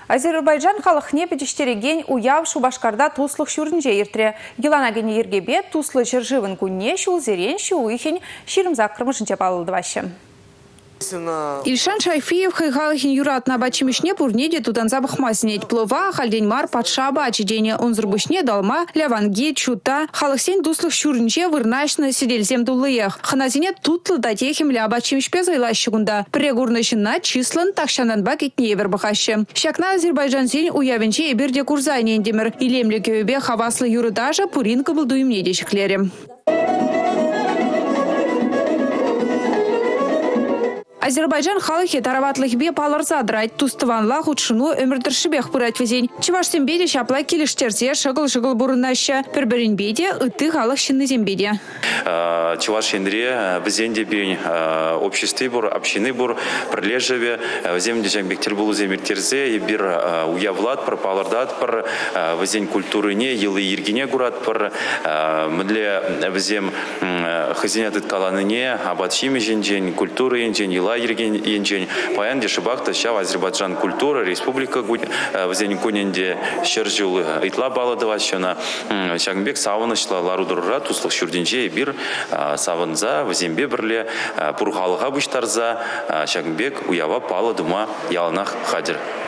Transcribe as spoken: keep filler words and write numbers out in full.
Азербайджан халықне петештереген уяв Шубашкарда туслық шүрінже ертіре. Геланагене ергебе туслы жыржывын күнне шул зерен шу уйхен ширымзақ кырмышынча палылды ваще. Ильшан Шайфиев хайхалахин юрат на бачимишне пурнеде тудан забахмаснеть плова, хальденьмар, падшаба, очедение онзрбышне далма, ляванге, чута, халахсен дуслых щурнче вырнашны сидельзем дулыях. Ханазине тутлы датехим ля бачимишпе зайлащигунда. Прегурнышына числан такшананбак итне вербахаще. Шакна Азербайджан зень уявенче и берде курзайне эндемер. Илемле кёбе хаваслы юрыдажа пуринка был дуимнедещиклере. Азербайджан халыхи тараватлых бе паларса драть тустыванла худшину өмірдіршібех пырать везень. Чевашсен беде шапла келіштерзе шығыл-шығыл бұрынаща. Пірбірін беде үтті халық шынны зембеде. Чевашенре везенде бен обществе бур, общины бур, прилежеве, земде жамбектер булу земертерзе, и бир уявлад, пар палардат, пар везень культуры не, елы ергене гурат, пар мдле везем хазинят каланы не, абатшими женжень, культуры енжень, ела енжень. Паян дешибахта шав Азербайджан культура, республика везень куненде шержул итла баладова шана, шагбек савынышла ларудурра, туслых шурденже, бир савынза, везембе бірле, пурхалыға бұштарза, шагбек уява палы дума ялнах хадир.